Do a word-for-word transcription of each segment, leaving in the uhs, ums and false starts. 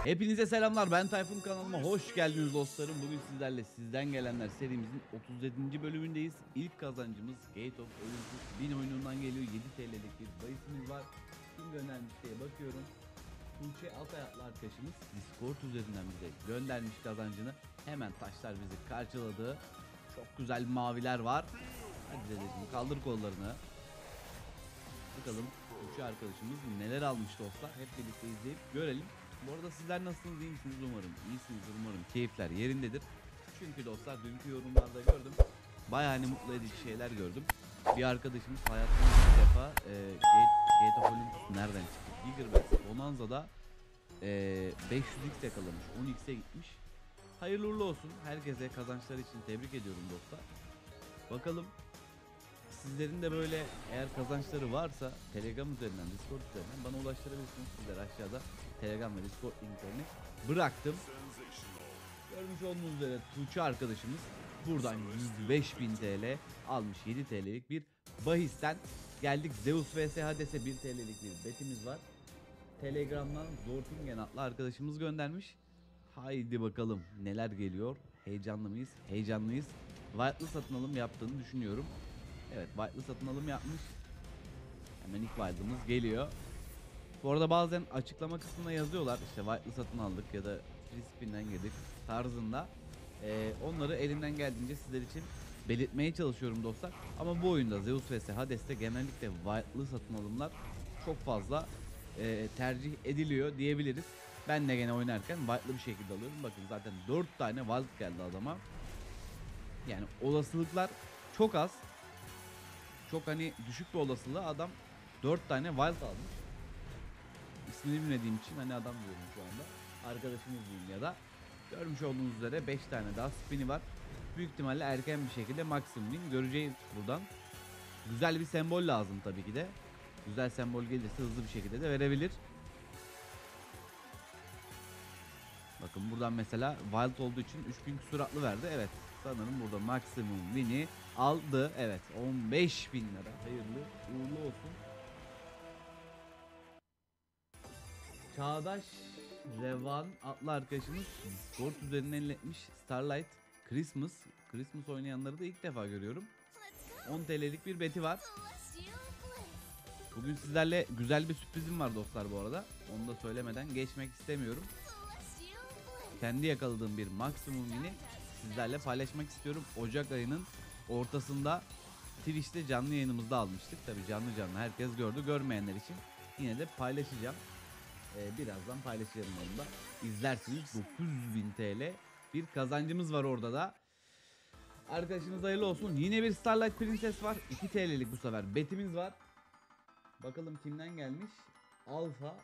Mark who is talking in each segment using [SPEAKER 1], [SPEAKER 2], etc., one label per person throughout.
[SPEAKER 1] Hepinize selamlar, ben Tayfun, kanalıma hoş geldiniz dostlarım. Bugün sizlerle Sizden Gelenler serimizin otuz yedinci bölümündeyiz. İlk kazancımız Gate of Olympus bin oyunundan geliyor. yedi T L'lik bir bahisimiz var. Kim göndermiş diye bakıyorum. Tuğçe Altayatlı arkadaşımız Discord üzerinden bize göndermiş kazancını. Hemen taşlar bizi karşıladı. Çok güzel maviler var. Hadi dedeciğim, kaldır kollarını. Bakalım Tuğçe arkadaşımız neler almış dostlar. Hep birlikte izleyip görelim. Bu arada sizler nasılsınız, iyi misiniz? Umarım iyisinizdir, umarım keyifler yerindedir. Çünkü dostlar dünkü yorumlarda gördüm, bayağı hani mutlu edici şeyler gördüm. Bir arkadaşımız hayatında ilk defa e, Gate, Gate of Olympus nereden çıktı? Gigabyte Bonanza'da e, beş yüz X yakalamış, on X'e gitmiş. Hayırlı uğurlu olsun. Herkese kazançlar için tebrik ediyorum dostlar. Bakalım sizlerin de böyle eğer kazançları varsa Telegram üzerinden, Discord üzerinden bana ulaştırabilirsiniz. Sizler aşağıda Telegram ve Discord linklerini bıraktım. Görmüş olduğunuz üzere Tuğçe arkadaşımız buradan yüz beş bin T L almış. yedi T L'lik bir bahisten geldik. Zeus vs Hades'e bir T L'lik bir betimiz var. Telegram'dan Zortingen adlı arkadaşımız göndermiş. Haydi bakalım neler geliyor. Heyecanlı mıyız? Heyecanlıyız. White'lı satın alım yaptığını düşünüyorum. Evet, White'lı satın alım yapmış. Hemen ilk White'ımız geliyor. Bu arada bazen açıklama kısmına yazıyorlar işte White'lı satın aldık ya da free spin'den girdik tarzında. Ee, onları elimden geldiğince sizler için belirtmeye çalışıyorum dostlar. Ama bu oyunda Zeus vs Hades'te genellikle White'lı satın alımlar çok fazla e, tercih ediliyor diyebiliriz. Ben de gene oynarken White'lı bir şekilde alıyorum. Bakın zaten dört tane Wild geldi adama. Yani olasılıklar çok az. Çok hani düşük bir olasılığı adam dört tane wild almış. İsmini bilmediğim için hani adam diyorum şu anda. Arkadaşımız diyeyim ya da. Görmüş olduğunuz üzere beş tane daha spin'i var. Büyük ihtimalle erken bir şekilde maksimum win göreceğiz buradan. Güzel bir sembol lazım tabii ki de. Güzel sembol gelirse hızlı bir şekilde de verebilir. Bakın buradan mesela wild olduğu için üç bin küsuratlı verdi. Evet, sanırım burada maksimum win'i aldı. Evet, on beş bin lira. Hayırlı uğurlu olsun. Çağdaş Revan adlı arkadaşımız Discord üzerinden elletmiş. Starlight Christmas. Christmas oynayanları da ilk defa görüyorum. on T L'lik bir beti var. Bugün sizlerle güzel bir sürprizim var dostlar bu arada. Onu da söylemeden geçmek istemiyorum. Kendi yakaladığım bir maksimum win'i sizlerle paylaşmak istiyorum. Ocak ayının ortasında Twitch'te canlı yayınımızda almıştık. Tabi canlı canlı herkes gördü. Görmeyenler için yine de paylaşacağım. Ee, birazdan paylaşacağım onu da. İzlersiniz. dokuz yüz bin T L bir kazancımız var orada da. Arkadaşınız hayırlı olsun. Yine bir Starlight Princess var. iki T L'lik bu sefer betimiz var. Bakalım kimden gelmiş? Alfa.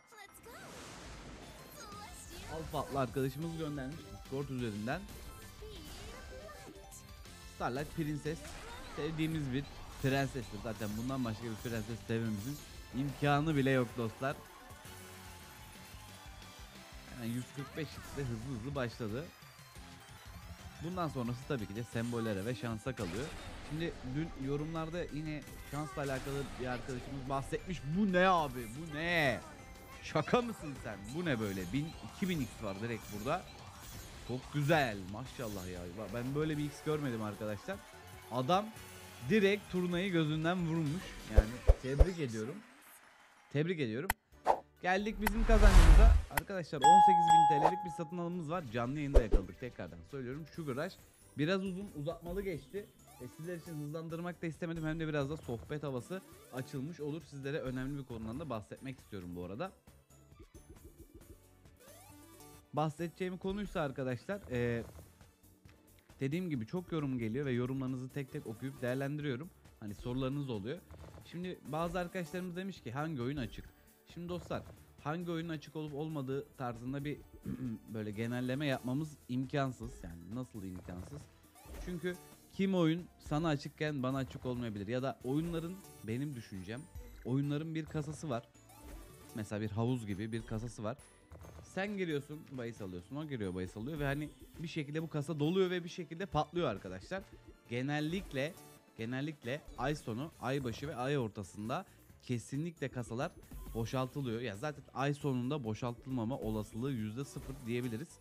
[SPEAKER 1] Alfa adlı arkadaşımız göndermiş Discord üzerinden. Starlight Princess sevdiğimiz bir prensestir. Zaten bundan başka bir prenses sevmemizin imkanı bile yok dostlar. Hemen yüz kırk beş x'de hızlı hızlı başladı. Bundan sonrası tabii ki de sembollere ve şansa kalıyor. Şimdi dün yorumlarda yine şansla alakalı bir arkadaşımız bahsetmiş. Bu ne abi? Bu ne? Şaka mısın sen? Bu ne böyle? bin iki bin X var direkt burada. Çok güzel. Maşallah ya. Ben böyle bir X görmedim arkadaşlar. Adam direkt turnayı gözünden vurmuş. Yani tebrik ediyorum. Tebrik ediyorum. Geldik bizim kazancımıza. Arkadaşlar on sekiz bin T L'lik bir satın alımımız var. Canlı yayında yakaladık, tekrardan söylüyorum. Sugar Rush biraz uzun, uzatmalı geçti. E sizler için hızlandırmak da istemedim. Hem de biraz da sohbet havası açılmış olur. Sizlere önemli bir konudan da bahsetmek istiyorum bu arada. Bahsedeceğim konuysa arkadaşlar e, dediğim gibi çok yorum geliyor ve yorumlarınızı tek tek okuyup değerlendiriyorum. Hani sorularınız oluyor. Şimdi bazı arkadaşlarımız demiş ki hangi oyun açık? Şimdi dostlar, hangi oyunun açık olup olmadığı tarzında bir böyle genelleme yapmamız imkansız. Yani nasıl imkansız? Çünkü kim oyun sana açıkken bana açık olmayabilir. Ya da oyunların, benim düşüncem, oyunların bir kasası var. Mesela bir havuz gibi bir kasası var. Sen giriyorsun, bahis alıyorsun, o giriyor, bahis alıyor ve hani bir şekilde bu kasa doluyor ve bir şekilde patlıyor arkadaşlar. Genellikle genellikle ay sonu, ay başı ve ay ortasında kesinlikle kasalar boşaltılıyor. Ya zaten ay sonunda boşaltılmama olasılığı yüzde sıfır diyebiliriz.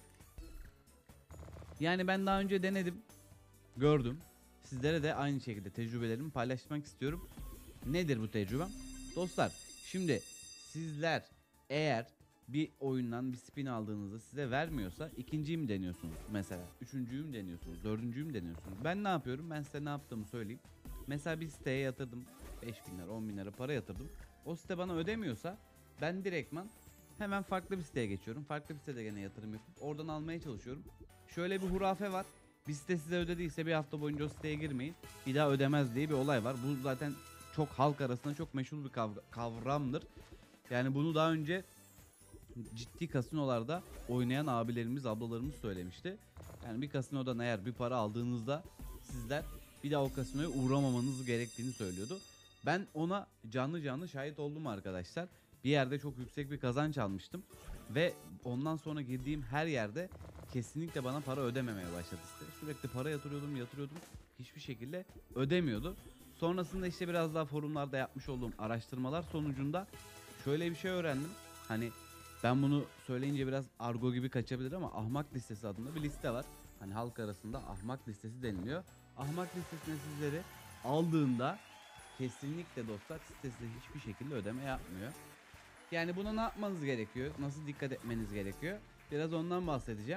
[SPEAKER 1] Yani ben daha önce denedim, gördüm. Sizlere de aynı şekilde tecrübelerimi paylaşmak istiyorum. Nedir bu tecrübem? Dostlar, şimdi sizler eğer bir oyundan bir spin aldığınızda size vermiyorsa ikinciyi mi deniyorsunuz mesela? Üçüncüyü mü deniyorsunuz? Dördüncüyü mü deniyorsunuz? Ben ne yapıyorum? Ben size ne yaptığımı söyleyeyim. Mesela bir siteye yatırdım. beş bin lira on bin lira para yatırdım. O site bana ödemiyorsa ben direktman hemen farklı bir siteye geçiyorum. Farklı bir sitede gene yatırım yapıp oradan almaya çalışıyorum. Şöyle bir hurafe var. Bir site size ödediyse bir hafta boyunca o siteye girmeyin. Bir daha ödemez diye bir olay var. Bu zaten çok halk arasında çok meşhur bir kavga, kavramdır. Yani bunu daha önce ciddi kasinolarda oynayan abilerimiz, ablalarımız söylemişti. Yani bir kasinodan eğer bir para aldığınızda sizler bir daha o kasinoya uğramamanız gerektiğini söylüyordu. Ben ona canlı canlı şahit oldum arkadaşlar. Bir yerde çok yüksek bir kazanç almıştım ve ondan sonra girdiğim her yerde kesinlikle bana para ödememeye başladı işte. Sürekli para yatırıyordum, yatırıyordum. Hiçbir şekilde ödemiyordu. Sonrasında işte biraz daha forumlarda yapmış olduğum araştırmalar sonucunda şöyle bir şey öğrendim. Hani ben bunu söyleyince biraz argo gibi kaçabilir ama ahmak listesi adında bir liste var. Hani halk arasında ahmak listesi deniliyor. Ahmak listesine sizleri aldığında kesinlikle dostlar sitesi hiçbir şekilde ödeme yapmıyor. Yani buna ne yapmanız gerekiyor? Nasıl dikkat etmeniz gerekiyor? Biraz ondan bahsedeceğim.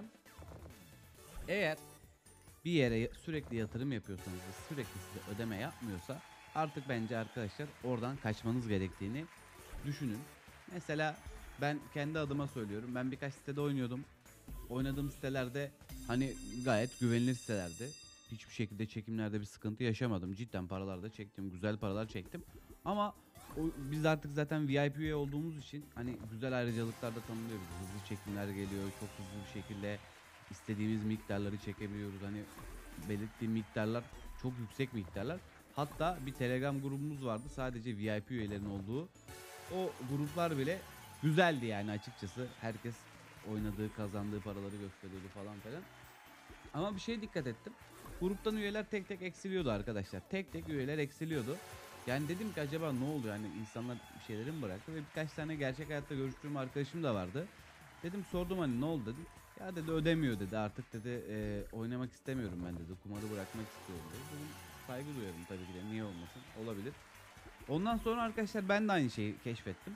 [SPEAKER 1] Eğer bir yere sürekli yatırım yapıyorsanız ve sürekli size ödeme yapmıyorsa artık bence arkadaşlar oradan kaçmanız gerektiğini düşünün. Mesela ben kendi adıma söylüyorum. Ben birkaç sitede oynuyordum. Oynadığım sitelerde hani gayet güvenilir sitelerdi. Hiçbir şekilde çekimlerde bir sıkıntı yaşamadım. Cidden paralar da çektim. Güzel paralar çektim. Ama o, biz artık zaten V I P üye olduğumuz için hani güzel ayrıcalıklar da tanınıyor bize. Hızlı çekimler geliyor. Çok hızlı bir şekilde istediğimiz miktarları çekebiliyoruz. Hani belirttiğim miktarlar çok yüksek miktarlar. Hatta bir Telegram grubumuz vardı. Sadece V I P üyelerin olduğu. O gruplar bile güzeldi yani açıkçası. Herkes oynadığı, kazandığı paraları gösteriyordu falan filan. Ama bir şeye dikkat ettim. Gruptan üyeler tek tek eksiliyordu arkadaşlar. Tek tek üyeler eksiliyordu. Yani dedim ki acaba ne oluyor? Yani insanlar bir şeyleri mi bıraktı? Ve birkaç tane gerçek hayatta görüştüğüm arkadaşım da vardı. Dedim sordum hani ne oldu dedim. Ya dedi ödemiyor dedi artık dedi e, oynamak istemiyorum ben dedi. Kumarı bırakmak istiyorum dedi. Dedim saygı duyuyorum tabii ki de niye olmasın olabilir. Ondan sonra arkadaşlar ben de aynı şeyi keşfettim.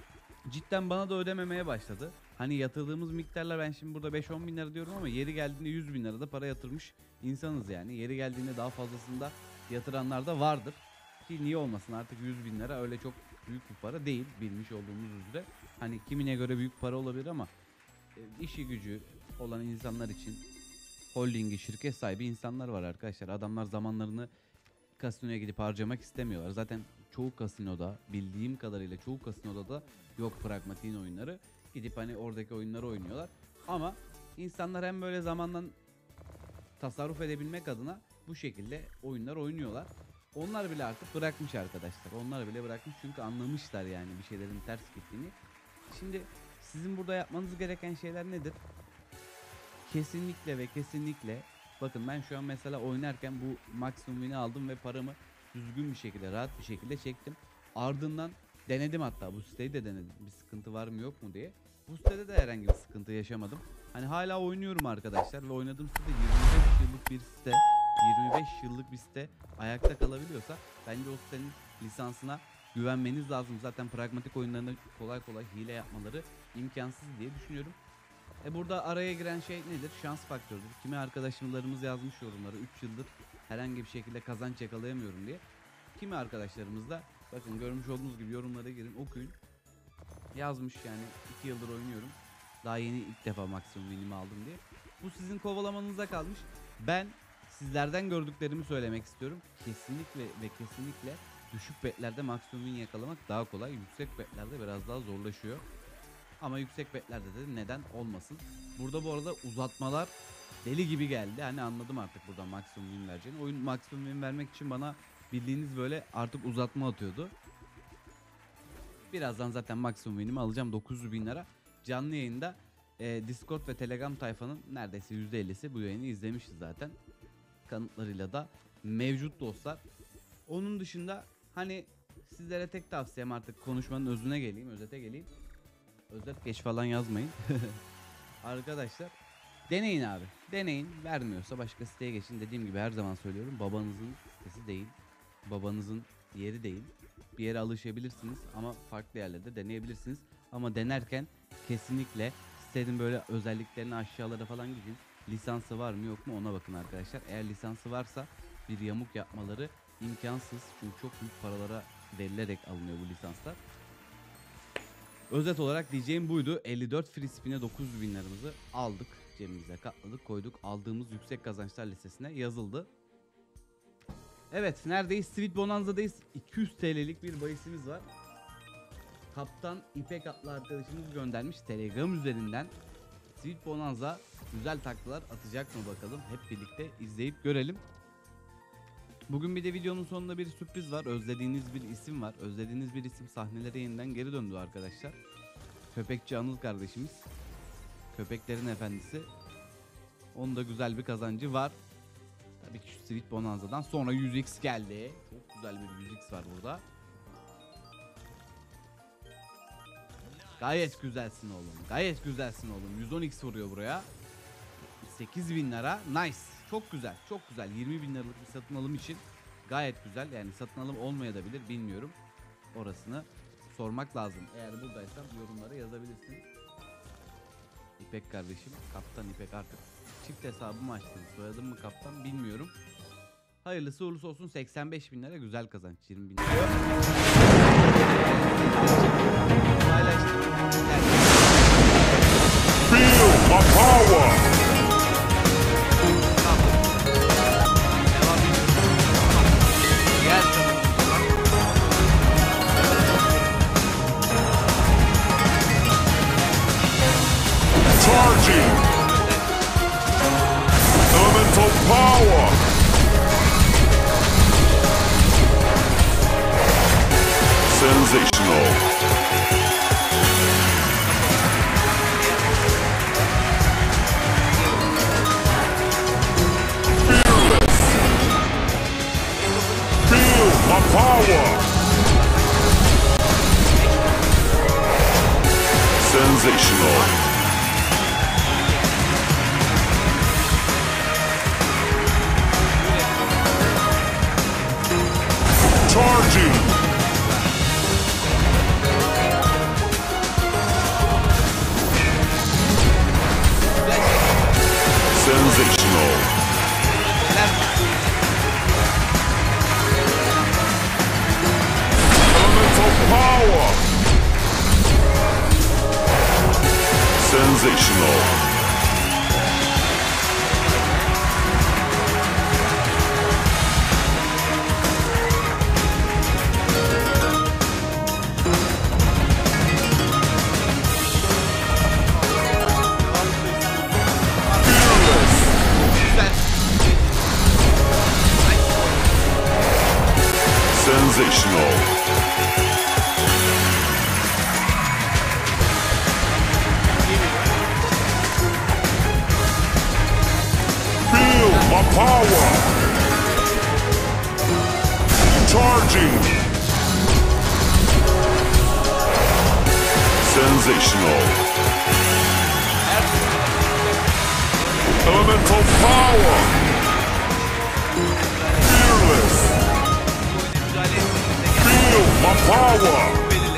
[SPEAKER 1] Cidden bana da ödememeye başladı. Hani yatırdığımız miktarlar ben şimdi burada beş on bin lira diyorum ama yeri geldiğinde yüz bin lira da para yatırmış insanız yani. Yeri geldiğinde daha fazlasında yatıranlar da vardır. Ki niye olmasın artık yüz bin lira öyle çok büyük bir para değil bilmiş olduğumuz üzere. Hani kimine göre büyük para olabilir ama e, işi gücü olan insanlar için holdingi şirket sahibi insanlar var arkadaşlar. Adamlar zamanlarını kasinoya gidip harcamak istemiyorlar. Zaten çoğu kasinoda bildiğim kadarıyla çoğu kasinoda da yok pragmatiğin oyunları. Gidip hani oradaki oyunları oynuyorlar. Ama insanlar hem böyle zamandan tasarruf edebilmek adına bu şekilde oyunlar oynuyorlar. Onlar bile artık bırakmış arkadaşlar. Onlar bile bırakmış çünkü anlamışlar yani bir şeylerin ters gittiğini. Şimdi sizin burada yapmanız gereken şeyler nedir? Kesinlikle ve kesinlikle bakın ben şu an mesela oynarken bu maksimum win'i aldım ve paramı düzgün bir şekilde rahat bir şekilde çektim. Ardından denedim hatta bu siteyi de denedim bir sıkıntı var mı yok mu diye. Bu sitede de herhangi bir sıkıntı yaşamadım. Hani hala oynuyorum arkadaşlar ve oynadığım site yirmi beş yıllık bir site. yirmi beş yıllık bir site ayakta kalabiliyorsa bence o sitenin lisansına güvenmeniz lazım. Zaten pragmatik oyunlarında kolay kolay hile yapmaları imkansız diye düşünüyorum. E burada araya giren şey nedir? Şans faktörüdür. Kimi arkadaşlarımız yazmış yorumları üç yıldır herhangi bir şekilde kazanç yakalayamıyorum diye. Kimi arkadaşlarımız da bakın görmüş olduğunuz gibi yorumlara girin okuyun. Yazmış yani iki yıldır oynuyorum. Daha yeni ilk defa maksimum winimi aldım diye. Bu sizin kovalamanıza kalmış. Ben sizlerden gördüklerimi söylemek istiyorum. Kesinlikle ve kesinlikle düşük betlerde maksimum win yakalamak daha kolay. Yüksek betlerde biraz daha zorlaşıyor. Ama yüksek betlerde de neden olmasın. Burada bu arada uzatmalar deli gibi geldi. Hani anladım artık burada maksimum win vereceğini. Oyun maksimum win vermek için bana bildiğiniz böyle artık uzatma atıyordu. Birazdan zaten maksimum winimi alacağım dokuz yüz bin lira. Canlı yayında e, Discord ve Telegram tayfanın neredeyse yüzde ellisi bu yayını izlemişti zaten. Kanıtlarıyla da mevcut dostlar. Onun dışında hani sizlere tek tavsiyem, artık konuşmanın özüne geleyim, özete geleyim. Özet geç falan yazmayın. Arkadaşlar deneyin abi. Deneyin. Vermiyorsa başka siteye geçin. Dediğim gibi her zaman söylüyorum. Babanızın sitesi değil. Babanızın yeri değil. Bir yere alışabilirsiniz ama farklı yerlerde deneyebilirsiniz. Ama denerken kesinlikle sitenin böyle özelliklerini aşağılara falan gidin. Lisansı var mı yok mu ona bakın arkadaşlar. Eğer lisansı varsa bir yamuk yapmaları imkansız. Çünkü çok büyük paralara verilerek alınıyor bu lisanslar. Özet olarak diyeceğim buydu. elli dört free spin'e dokuz yüz bin liramızı aldık. Cebimize katladık, koyduk. Aldığımız yüksek kazançlar listesine yazıldı. Evet, neredeyiz? Sweet Bonanza'dayız. iki yüz T L'lik bir bahisimiz var. Kaptan İpek adlı arkadaşımız göndermiş Telegram üzerinden. Sweet Bonanza güzel taklalar atacak mı bakalım. Hep birlikte izleyip görelim. Bugün bir de videonun sonunda bir sürpriz var. Özlediğiniz bir isim var. Özlediğiniz bir isim sahnelere yeniden geri döndü arkadaşlar. Köpekçi Anıl kardeşimiz. Köpeklerin efendisi. Onun da güzel bir kazancı var. Tabii ki şu Sweet Bonanza'dan sonra yüz x geldi. Çok güzel bir yüz x var burada. Gayet güzelsin oğlum. Gayet güzelsin oğlum. yüz on x vuruyor buraya. sekiz bin lira. Nice. Çok güzel. Çok güzel. yirmi bin liralık bir satın alım için gayet güzel. Yani satın alım olmayabilir. Bilmiyorum. Orasını sormak lazım. Eğer buradaysan yorumlara yazabilirsin. İpek kardeşim. Kaptan İpek artık. Çift hesabı mı açtın? Soyadın mı kaptan bilmiyorum. Hayırlısı uğurlusu olsun. seksen beş bin lira güzel kazanç. yirmi bin lira.
[SPEAKER 2] Feel my power. Charging. Elemental power. Sensational. Fearless. Feel my power. Sensational. Charging. Sensational. Elemental power. Sensational. Sensational. Feel my power. Charging. Sensational. Elemental power. Fearless. Feel my power.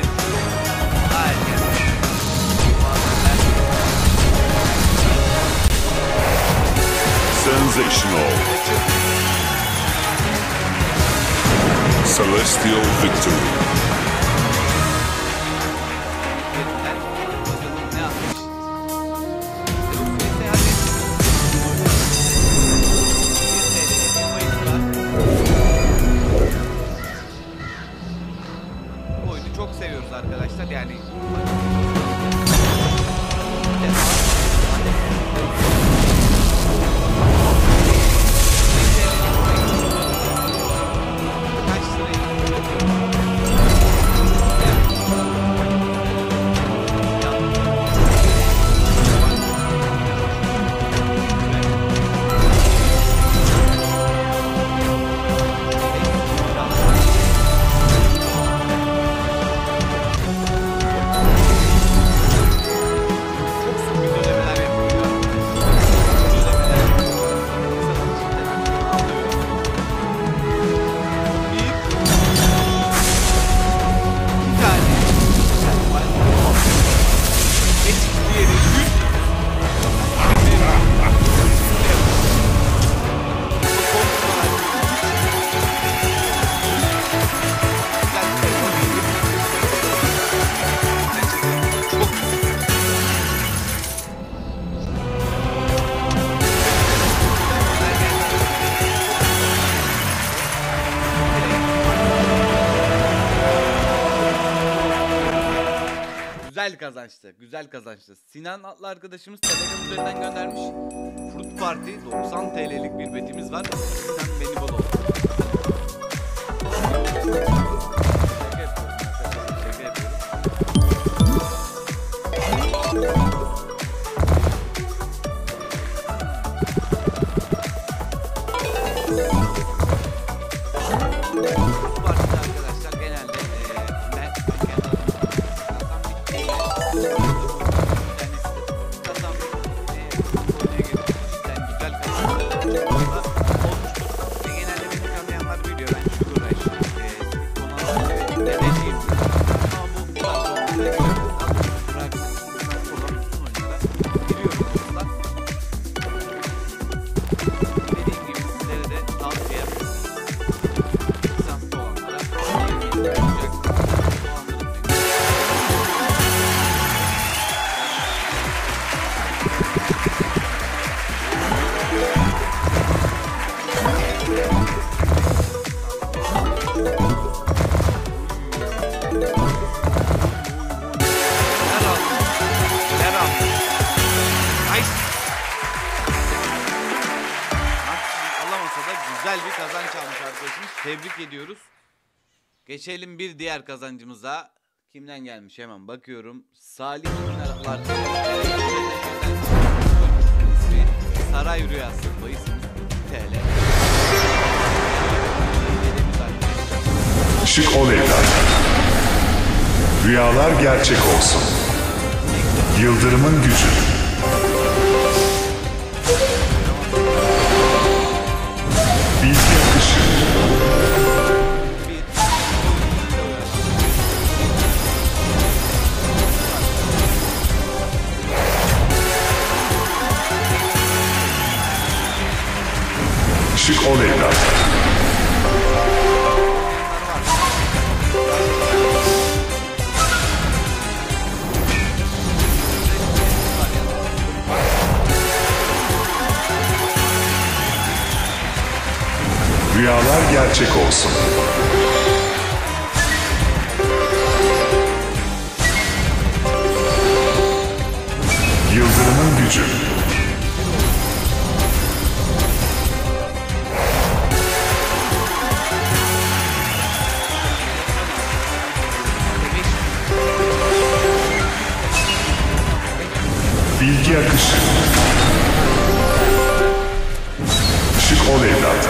[SPEAKER 2] Sensational. Celestial victory.
[SPEAKER 1] Bu oyunu çok seviyoruz arkadaşlar yani. Kaç lirayı? güzel kazançtı. Güzel kazançtı. Sinan adlı arkadaşımız Telegram üzerinden göndermiş. Fruit Party doksan T L'lik bir betimiz var. Sinan beni bol olsun. Şaka yapıyorum arkadaşlar. Şaka yapıyorum. Güzel bir kazanç almış arkadaşımız. Tebrik ediyoruz. Geçelim bir diğer kazancımıza. Kimden gelmiş hemen bakıyorum. Salih var. İsmi Saray Rüyası. Bayısımız T L.
[SPEAKER 2] Şık ol evlat. Rüyalar gerçek olsun. Yıldırımın gücü. Bilgi akışı. Şık ol evlat. Rüyalar gerçek olsun. Yıldırımın gücü. Bilgi akışı. Şık ol evlat.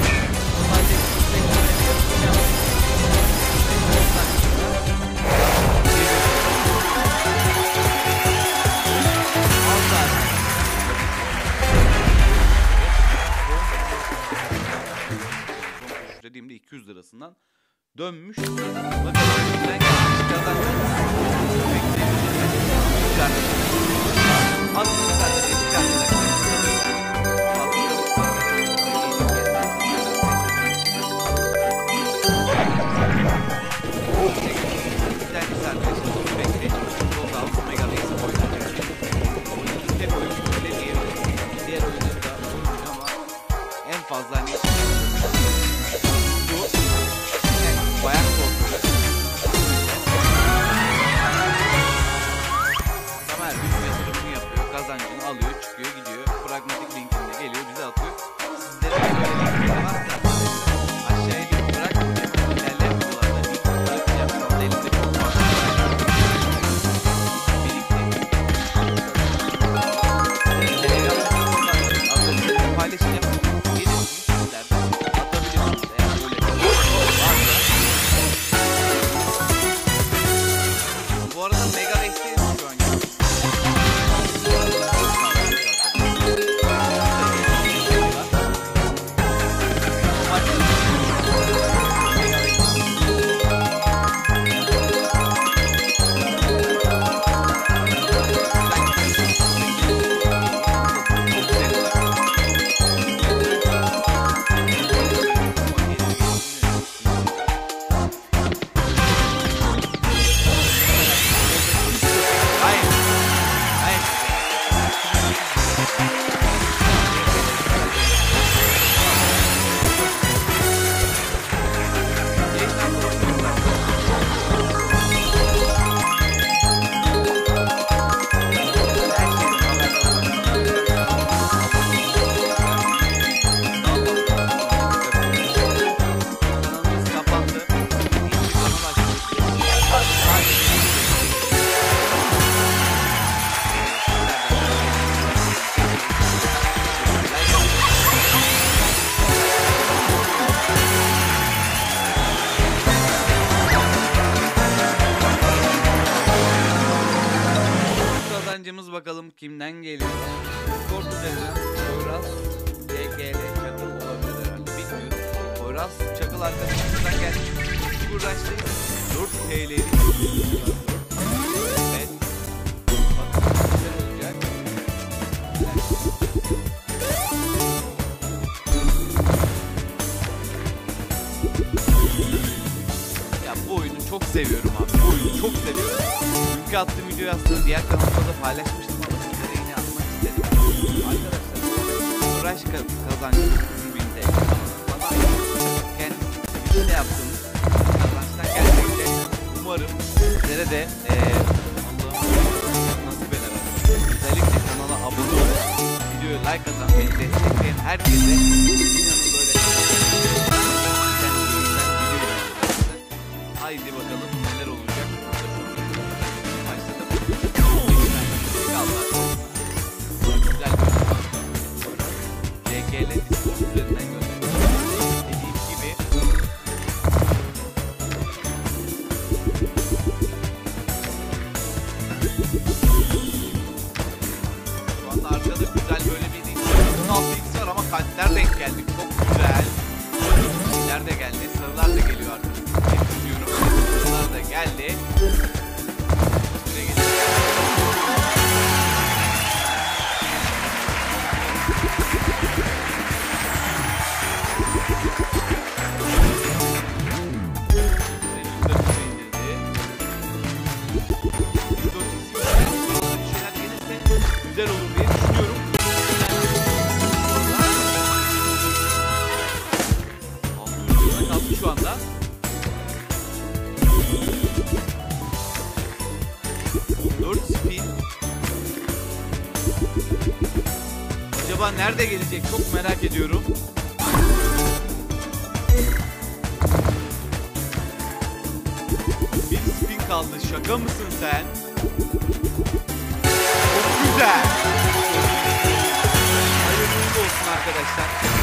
[SPEAKER 1] Dediğimde iki yüz lirasından dönmüş. Bakalım kimden gelmiş kazanmış. En fazla hani bu bayan kontrolü. Tamer bir yatırımını yapıyor, kazancını alıyor, çıkıyor, gidiyor. Pragmatik linkinde geliyor, bize atıyor. Sizlerin böyle linkleri varsa aşağıya link bırak. İlerleyen videolarda link yapacağım. Elimde çok fazla. Birlikte. Paylaşacağım. Bu arada mega desteği şu an. kazancımız bakalım kimden geliyor. Skor üzerinden Poyraz, D G L, Çakıl olabilir herhalde. Bilmiyorum. Poyraz, Çakıl arkadaşımızdan gelmiş. Çok uğraştık. dört T L'lik. Evet. Bakalım güzel olacak. Ya bu oyunu çok seviyorum abi. Bu oyunu çok seviyorum. Dünkü attığım videoyu aslında diğer kanalımda da paylaşmıştım ama sizlere yine atmak istedim. Arkadaşlar uğraş kazancı yüz bin T L. Bana kendi işte yaptığımız kazançtan gelmekte. Umarım sizlere de ee, Allah'ım nasip eder. Özellikle kanala abone olup videoya like atan, beni destekleyen herkese inanın böyle haydi bakalım neler olacak. Başladım. Güzel bir D G L Discord üzerinden gönderdim. Dediğim gibi şu anda arkada güzel böyle bir on altı x var ama kalpler denk geldi. Çok güzel. Kalpler de geldi. Sarılar da geliyor artık. Sarılar da geldi. Süre geliyor. Güzel olur diye düşünüyorum. altı kaldı şu anda. dört spin. Acaba nerede gelecek? Çok merak ediyorum. Bir spin kaldı. Şaka mısın sen? Çok güzel. Hayırlı olsun arkadaşlar.